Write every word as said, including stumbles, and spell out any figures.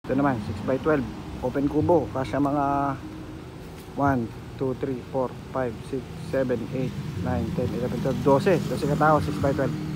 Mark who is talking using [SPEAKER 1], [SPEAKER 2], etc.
[SPEAKER 1] Ito naman six by twelve open kubo, kasya mga one, two, three, four, five, six, seven, eight, nine, ten, eleven, twelve, twelve, twelve katao. Six by twelve.